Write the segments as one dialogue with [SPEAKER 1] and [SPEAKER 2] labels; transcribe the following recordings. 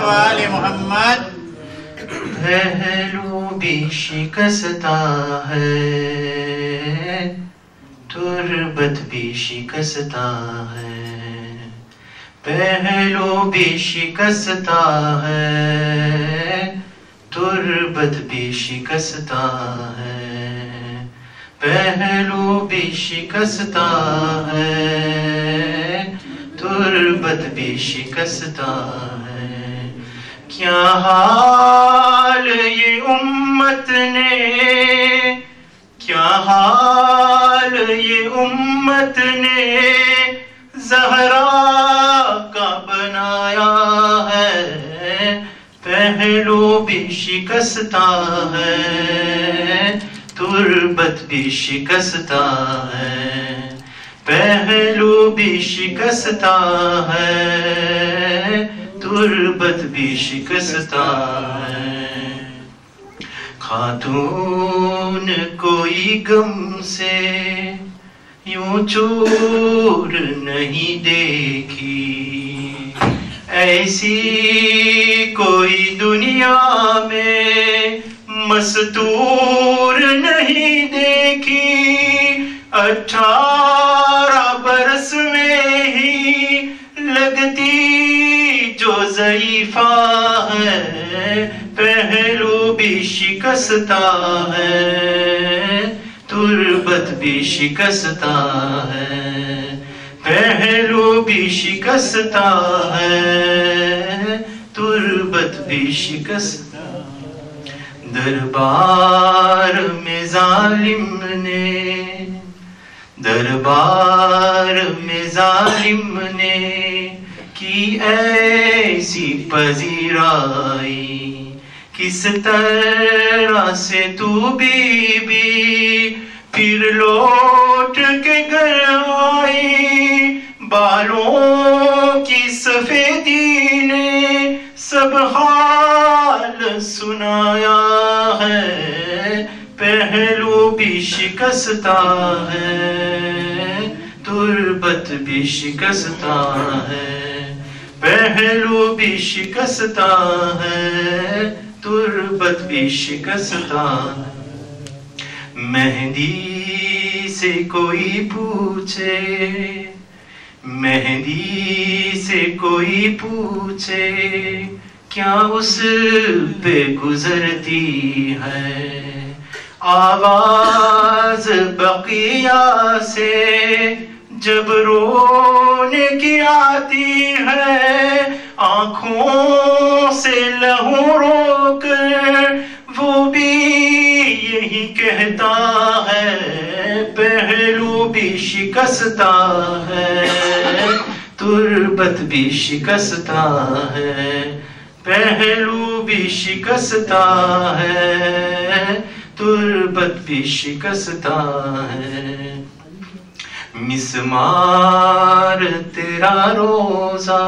[SPEAKER 1] وآل محمد.
[SPEAKER 2] پہلو بھی شکستہ ہے، تربت بھی شکستہ ہے، پہلو بھی شکستہ ہے، تربت بھی شکستہ ہے، پہلو بھی شکستہ ہے، تربت بھی شکستہ ہے. کیا حال یہ امت نے، کیا حال یہ امت نے زہرا کا بنایا ہے. پہلو بھی شکستہ ہے، تربت بھی شکستہ ہے، پہلو بھی شکستہ ہے، تربت بھی شکستہ ہے. خاتون کوئی غم سے یوں چور نہیں دیکھی، ایسی کوئی دنیا میں مستور نہیں دیکھی. 18 برس میں ہی لگتی جو ضعیفہ ہے. پہلو بھی شکستہ ہے، تربت بھی شکستہ ہے، پہلو بھی شکستہ ہے، تربت بھی شکستہ. دربار میں ظالم نے، دربار میں ظالم نے کی ایسی پذیرائی. کس طرح سے تو بی بی پھر لوٹ کے گھر آئی. بالوں کی سفیدی نے سب حال سنایا ہے. پہلو بھی شکستہ ہے، تربت بھی شکستہ ہے، پہلو بھی شکستہ ہے، تربت بھی شکستہ ہے. مہندی سے کوئی پوچھے، مہندی سے کوئی پوچھے کیا اس پہ گزرتی ہے. آواز بقیہ سے جب رونے کی آتی ہے، آنکھوں سے لہو روک وہ بھی یہی کہتا ہے. پہلو بھی شکستہ ہے، تربت بھی شکستہ ہے، پہلو بھی شکستہ ہے، تربت بھی شکستہ ہے. مسمار تیرا روزہ،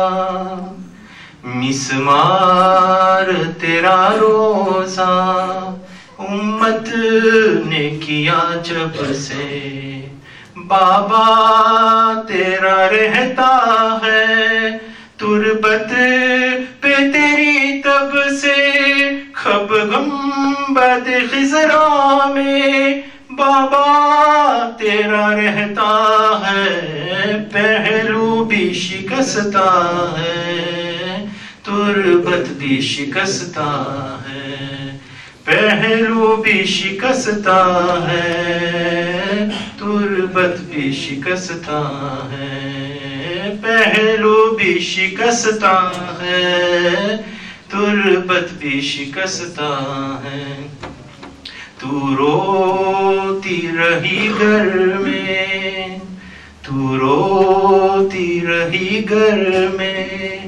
[SPEAKER 2] مسمار تیرا روزہ امت نے کیا جب سے. بابا تیرا رہتا ہے تربت پہ تیری تب سے. خب گنبد خضرا میں بابا تیرا رہتا ہے. پہلو بھی شکستہ ہے، تربت بھی شکستہ ہے، پہلو بھی شکستہ ہے، تربت بھی شکستہ ہے، پہلو بھی شکستہ ہے، تربت بھی شکستہ ہے. تو روتی رہی گھر میں، تو روتی رہی گھر میں،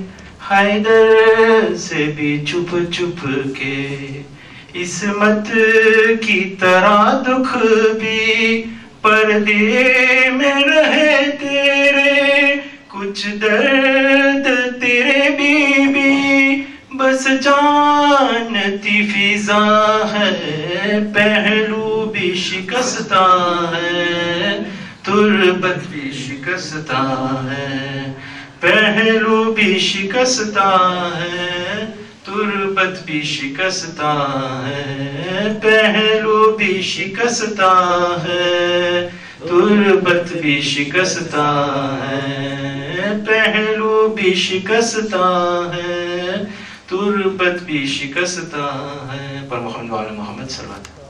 [SPEAKER 2] حیدر سے بھی چھپ چھپ کے. عصمت کی طرح دکھ بھی پردے میں رہے تیرے. کچھ درد تیرے بی بی بس جانتی فضا ہے. پہلو بھی شکستہ ہے، تربت بھی شکستہ ہے، پہلو بھی شکستہ ہے، تربت بھی شکستہ ہے، پہلو بھی شکستہ ہے، تربت بھی شکستہ ہے، پہلو بھی شکستہ ہے، تربت بھی شکستہ ہے۔ پر محمد صلی اللہ علیہ وسلم